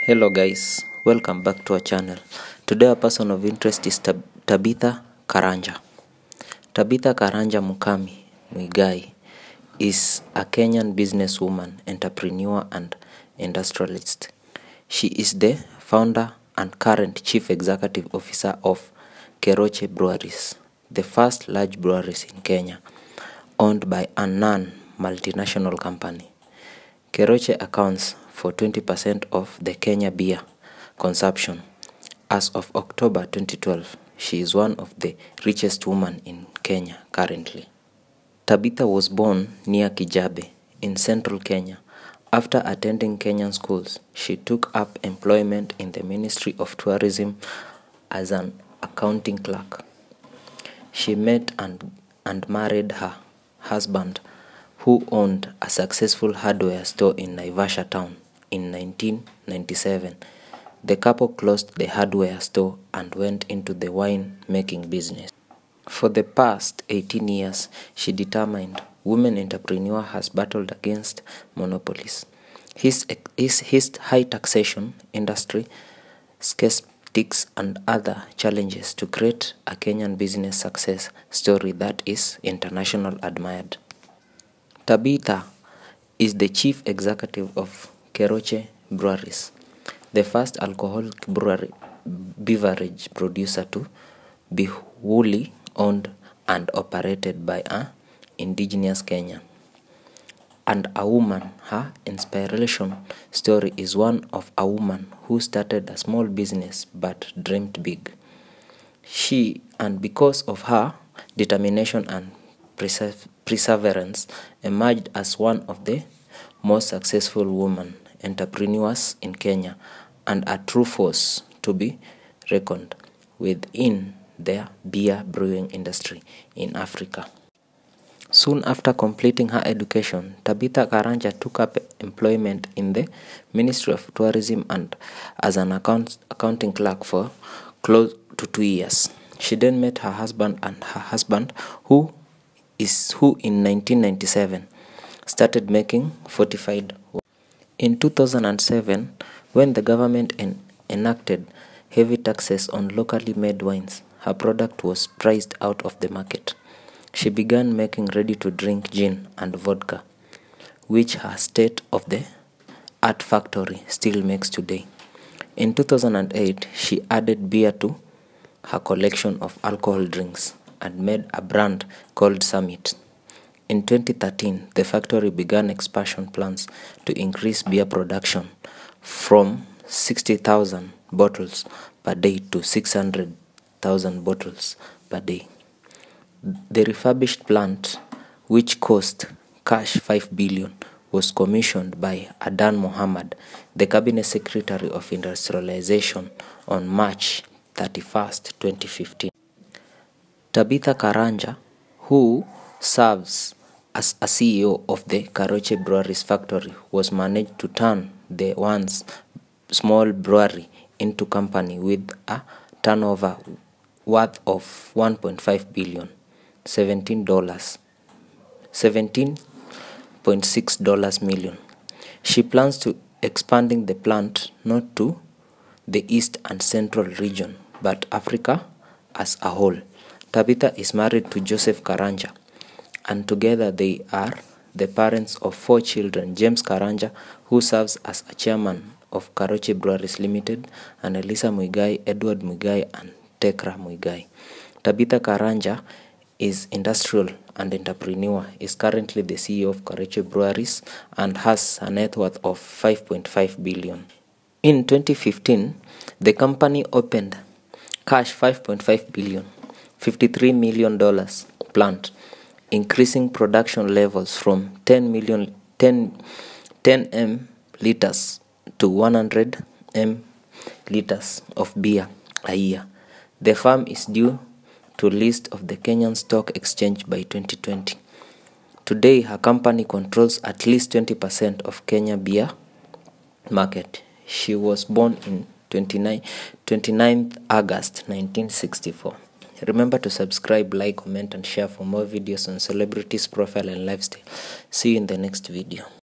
Hello guys, welcome back to our channel. Today our person of interest is Tabitha Karanja. Tabitha Karanja Mukami Muigai is a Kenyan businesswoman, entrepreneur and industrialist. She is the founder and current chief executive officer of Keroche Breweries, the first large breweries in Kenya, owned by a non-multinational company. Keroche accounts for 20% of the Kenya beer consumption. As of October 2012, she is one of the richest women in Kenya currently. Tabitha was born near Kijabe in central Kenya. After attending Kenyan schools, she took up employment in the Ministry of Tourism as an accounting clerk. She met and married her husband, who owned a successful hardware store in Naivasha town. In 1997, the couple closed the hardware store and went into the wine-making business. For the past 18 years, she determined women entrepreneur has battled against monopolies. His high taxation, industry, skeptics and other challenges to create a Kenyan business success story that is internationally admired. Tabitha is the chief executive of Keroche Breweries, the first alcoholic beverage producer to be wholly owned and operated by an indigenous Kenyan. And a woman, her inspiration story is one of a woman who started a small business but dreamed big. And because of her determination and perseverance, emerged as one of the most successful women entrepreneurs in Kenya and a true force to be reckoned with in the beer brewing industry in Africa. Soon after completing her education, Tabitha Karanja took up employment in the Ministry of Tourism and as an accounting clerk for close to 2 years. She then met her husband, who in 1997 started making fortified wine. In 2007, when the government enacted heavy taxes on locally made wines, her product was priced out of the market. She began making ready-to-drink gin and vodka, which her state-of-the-art factory still makes today. In 2008, she added beer to her collection of alcohol drinks and made a brand called Summit. In 2013, the factory began expansion plans to increase beer production from 60,000 bottles per day to 600,000 bottles per day. The refurbished plant, which cost cash 5 billion, was commissioned by Adan Mohammed, the Cabinet Secretary of Industrialization, on March 31st, 2015. Tabitha Karanja, who serves as a CEO of the Keroche Breweries factory, was managed to turn the once small brewery into company with a turnover worth of $1.5 billion, $17.6 million. She plans to expanding the plant not to the East and Central region, but Africa as a whole. Tabitha is married to Joseph Karanja, and together they are the parents of 4 children: James Karanja, who serves as a chairman of Keroche Breweries Limited, and Elisa Muigai, Edward Muigai, and Tekra Muigai. Tabitha Karanja is industrial and entrepreneur, is currently the CEO of Keroche Breweries, and has a net worth of 5.5 billion. In 2015, the company opened cash $5.5 billion, $53 million plant, increasing production levels from 10 m liters to 100 m liters of beer a year. The firm is due to list of the Kenyan Stock Exchange by 2020. Today, her company controls at least 20% of Kenya beer market. She was born in 29th August 1964. Remember to subscribe, like, comment and share for more videos on celebrities, profile and lifestyle. See you in the next video.